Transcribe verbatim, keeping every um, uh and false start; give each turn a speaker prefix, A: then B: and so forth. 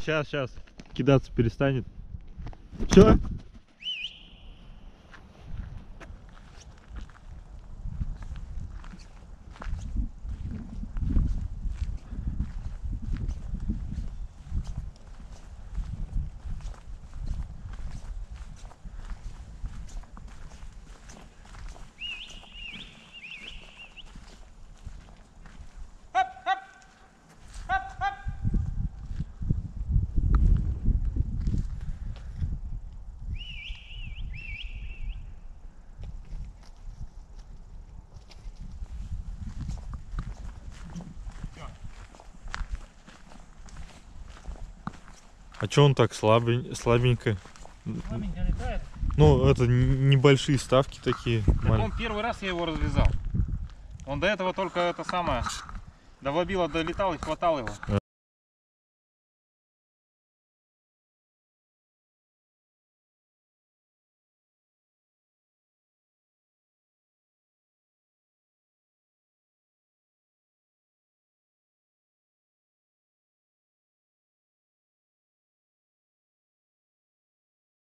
A: сейчас, сейчас. Кидаться перестанет. Все? А чё он так слабень... слабенько?
B: Слабенько летает.
A: Ну, это небольшие ставки такие.
B: Он первый раз я его развязал. Он до этого только это самое, до вобила долетал и хватал его.
A: А